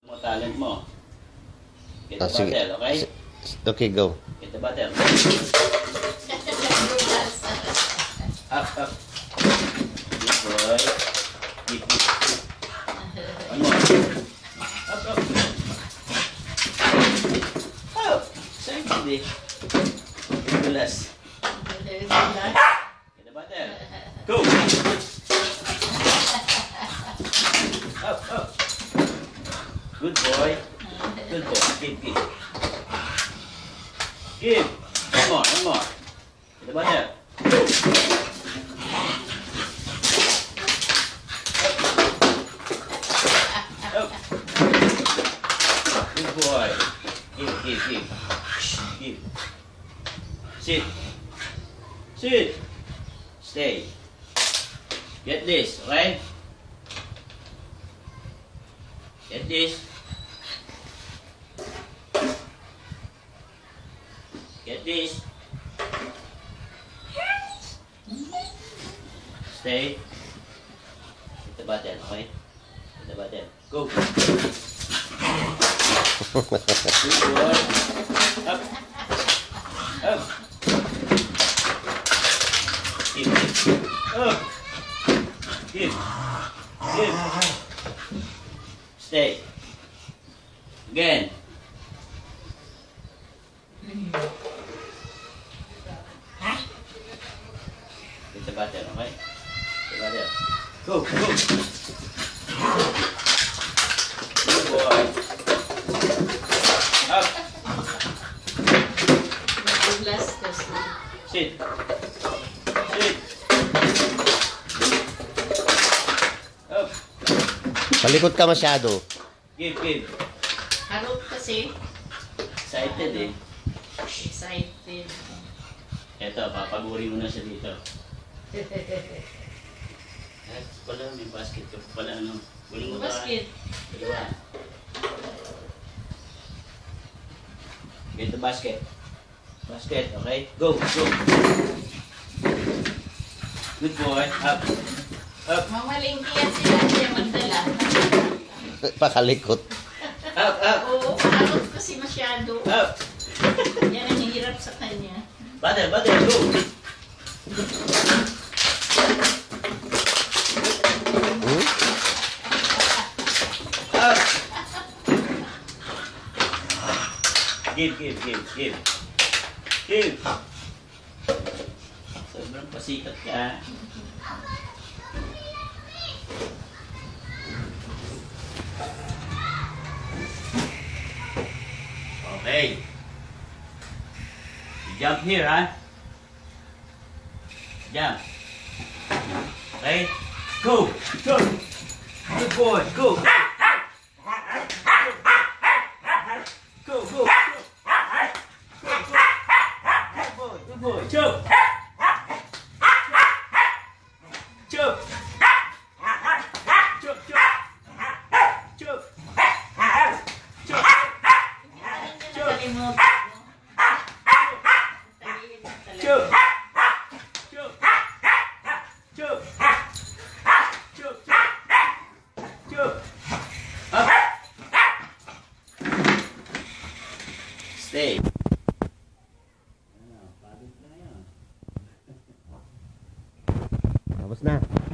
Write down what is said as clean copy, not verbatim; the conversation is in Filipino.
Mo talent mo. Get the Sige. battle, okay? Okay, go. Get the battle. Up, up. Good boy. Keep, keep. One more. Up, up. Oh, safety. Dulas. Get the battle. Go. Up, up. Good boy. Good boy. Keep, keep. Give. One more, one more. Get the battle. Up. Good boy. Give. Give. Sit. Sit. Stay. Get this, right? Get this. Get this. Stay. Hit the button, okay? Hit the button. Go. Good boy. Up. Up. Keep. Up. Keep. Keep. Stay. Again. Hit the button, okay? Hit the button. Go, go. Good boy. Up. Sit. Sit. Up. Palikot ka masyado. Give. Harot kasi. Excited eh. Excited. Eto, papaguri mo na siya dito. Wala, may basket ka pa pala, ano. Guling mo Basket. Dalawa. Get the basket. Basket, okay? Go, go. Good boy. Up. Up. Mamalingki yan sila siya magdala. Pakalikot. Up, up. Oo, harot kasi masyado. Up. Yan ang hirap sa kanya. Battle, go. Up. Give. Sobrang pasikat ka. Okay. You jump here, huh? Jump. Okay. Go. Good boy. Go. Go. Good boy. Jump. Jump. Up. Stay. Tapos na.